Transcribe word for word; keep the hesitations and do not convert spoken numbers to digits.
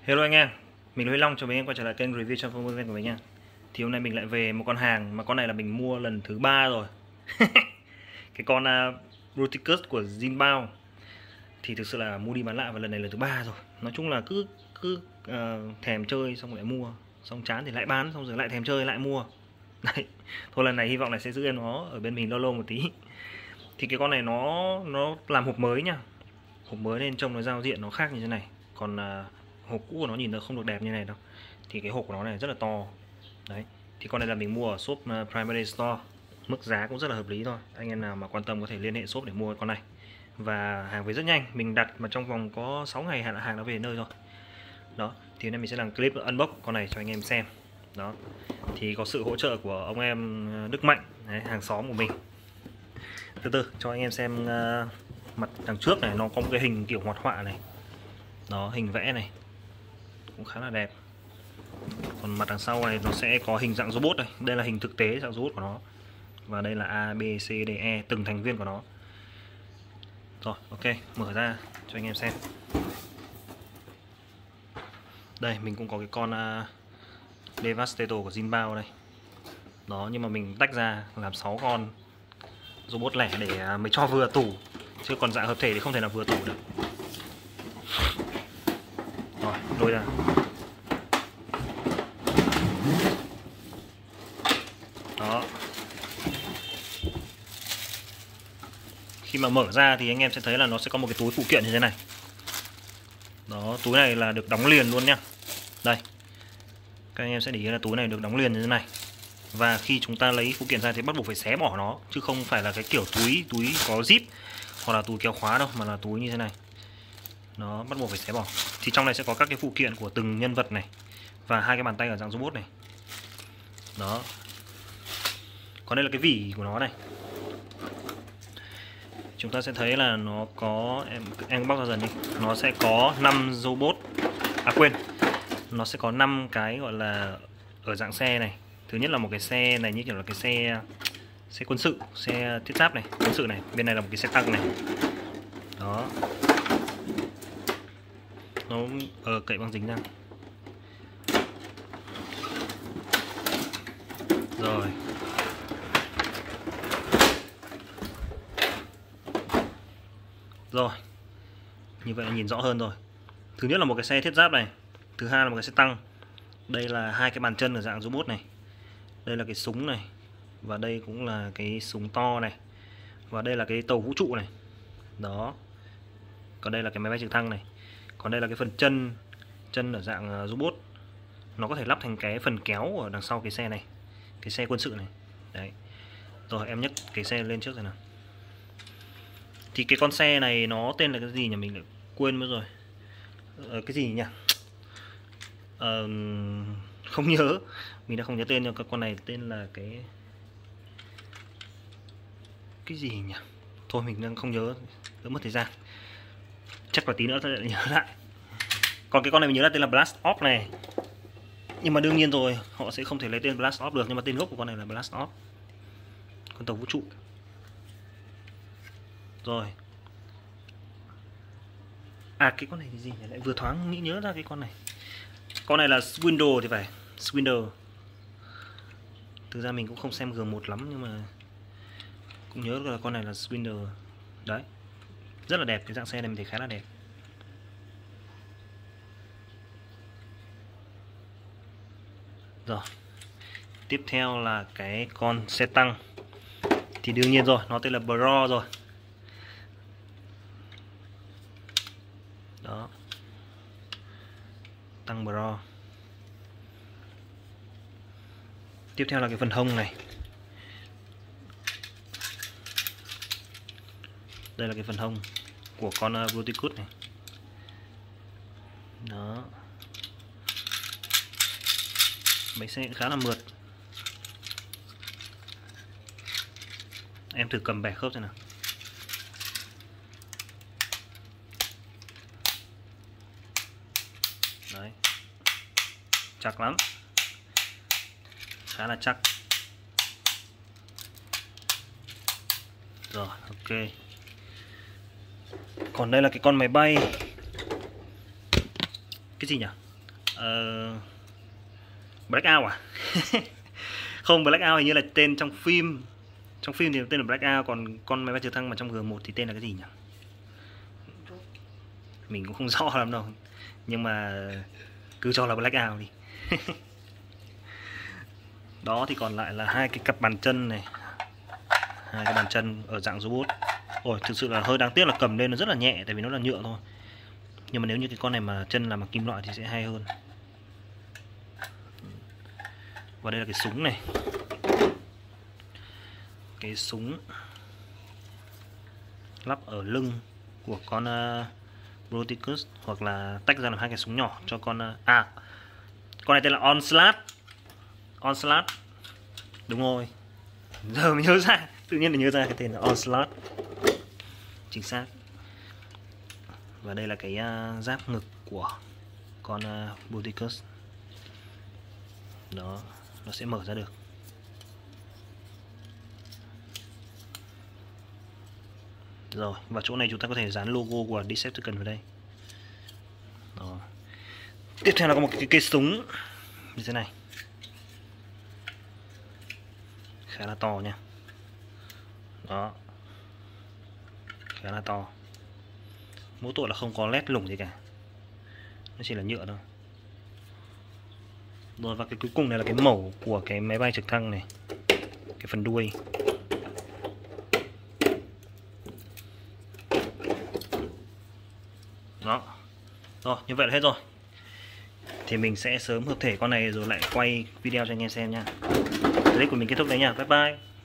Hello anh em, mình là Huy Long, chào mừng anh em quay trở lại kênh review cho phone của mình nha. Thì hôm nay mình lại về một con hàng mà con này là mình mua lần thứ ba rồi. Cái con uh, Bruticus của Jinbao. Thì thực sự là mua đi bán lại và lần này lần thứ ba rồi. Nói chung là cứ cứ uh, thèm chơi xong lại mua, xong chán thì lại bán, xong rồi lại thèm chơi lại mua. Đấy. Thôi lần này hy vọng là sẽ giữ em nó ở bên mình lâu lâu một tí. Thì cái con này nó nó làm hộp mới nha. Hộp mới nên trông nó giao diện nó khác như thế này. Còn uh, hộp cũ của nó nhìn nó không được đẹp như này đâu. Thì cái hộp của nó này rất là to. Đấy. Thì con này là mình mua ở shop uh, Primary Store. Mức giá cũng rất là hợp lý thôi. Anh em nào mà quan tâm có thể liên hệ shop để mua con này. Và hàng về rất nhanh. Mình đặt mà trong vòng có sáu ngày hàng hàng đã về nơi rồi. Đó. Thì nên mình sẽ làm clip unbox con này cho anh em xem. Đó. Thì có sự hỗ trợ của ông em Đức Mạnh. Đấy, hàng xóm của mình. Từ từ cho anh em xem uh, mặt đằng trước này. Nó có một cái hình kiểu hoạt họa này. Đó, hình vẽ này cũng khá là đẹp. Còn mặt đằng sau này nó sẽ có hình dạng robot này. Đây là hình thực tế dạng robot của nó. Và đây là A, B, C, D, E, từng thành viên của nó. Rồi, ok, mở ra cho anh em xem. Đây, mình cũng có cái con uh, Devastator của Jinbao đây. Đó, nhưng mà mình tách ra làm sáu con robot lẻ để uh, mới cho vừa tủ. Chứ còn dạng hợp thể thì không thể nào vừa tủ được. Rồi, lôi ra. Đó. Khi mà mở ra thì anh em sẽ thấy là nó sẽ có một cái túi phụ kiện như thế này. Đó, túi này là được đóng liền luôn nha. Đây. Các anh em sẽ để ý là túi này được đóng liền như thế này. Và khi chúng ta lấy phụ kiện ra thì bắt buộc phải xé bỏ nó, chứ không phải là cái kiểu túi túi có zip hoặc là túi kéo khóa đâu, mà là túi như thế này. Nó bắt buộc phải xé bỏ. Thì trong này sẽ có các cái phụ kiện của từng nhân vật này và hai cái bàn tay ở dạng robot này. Đó. Còn đây là cái vỉ của nó này. Chúng ta sẽ thấy là nó có, em em bóc ra dần đi. Nó sẽ có năm robot. À quên. Nó sẽ có năm cái gọi là ở dạng xe này. Thứ nhất là một cái xe này như kiểu là cái xe xe quân sự, xe thiết giáp này, quân sự này. Bên này là một cái xe tăng này. Đó. Nó ờ, cậy băng dính ra. Rồi. Rồi. Như vậy là nhìn rõ hơn rồi. Thứ nhất là một cái xe thiết giáp này. Thứ hai là một cái xe tăng. Đây là hai cái bàn chân ở dạng robot này. Đây là cái súng này. Và đây cũng là cái súng to này. Và đây là cái tàu vũ trụ này. Đó. Còn đây là cái máy bay trực thăng này. Còn đây là cái phần chân chân ở dạng robot. Nó có thể lắp thành cái phần kéo ở đằng sau cái xe này. Cái xe quân sự này. Đấy. Rồi em nhấc cái xe lên trước rồi nào. Thì cái con xe này nó tên là cái gì nhỉ? Mình đã quên mất rồi. Ờ, cái gì nhỉ? Ờ, không nhớ. Mình đã không nhớ tên, nhưng con này tên là cái cái gì nhỉ? Thôi mình đang không nhớ, đỡ mất thời gian. Chắc là tí nữa tôi lại nhớ lại. Còn cái con này mình nhớ là tên là Blast Off này. Nhưng mà đương nhiên rồi, họ sẽ không thể lấy tên Blast Off được, nhưng mà tên gốc của con này là Blast Off. Con tàu vũ trụ. Rồi. À cái con này thì gì nhỉ? Lại vừa thoáng nghĩ nhớ ra cái con này. Con này là Swindle thì phải. Swindle. Thực ra mình cũng không xem G một lắm, nhưng mà cũng nhớ là con này là Swindle. Đấy. Rất là đẹp, cái dạng xe này mình thấy khá là đẹp. Rồi. Tiếp theo là cái con xe tăng. Thì đương nhiên rồi, nó tên là Bro rồi. Đó. Tăng Bro. Tiếp theo là cái phần hông này. Đây là cái phần hông của con uh, Bruticus này. Đó. Bánh xe khá là mượt. Em thử cầm bẻ khớp xem nào. Đấy. Chắc lắm. Khá là chắc. Rồi, ok. Còn đây là cái con máy bay. Cái gì nhỉ? uh, Blackout à? Không, Blackout hình như là tên trong phim. Trong phim thì tên là Blackout, còn con máy bay trực thăng mà trong G một thì tên là cái gì nhỉ? Mình cũng không rõ lắm đâu, nhưng mà cứ cho là Blackout đi. Đó thì còn lại là hai cái cặp bàn chân này, hai cái bàn chân ở dạng robot. Ôi, thực sự là hơi đáng tiếc là cầm lên nó rất là nhẹ, tại vì nó là nhựa thôi. Nhưng mà nếu như cái con này mà chân làm bằng kim loại thì sẽ hay hơn. Và đây là cái súng này, cái súng lắp ở lưng của con uh, Bruticus, hoặc là tách ra làm hai cái súng nhỏ cho con uh, à con này tên là Onslaught. Onslaught đúng rồi, giờ mới nhớ ra, tự nhiên là nhớ ra cái tên là Onslaught, chính xác. Và đây là cái uh, giáp ngực của con uh, Bruticus. Đó, nó sẽ mở ra được. Rồi, và chỗ này chúng ta có thể dán logo của Decepticon vào đây. Đó. Tiếp theo là có một cái cây súng như thế này, khá là to nha. Đó, khá là to. Mỗi tội là không có led lủng gì cả, nó chỉ là nhựa thôi. Rồi, và cái cuối cùng này là cái mẩu của cái máy bay trực thăng này, cái phần đuôi. Đó. Rồi, như vậy là hết rồi. Thì mình sẽ sớm hợp thể con này rồi lại quay video cho anh em xem nha. Clip của mình kết thúc đấy nha. Bye bye.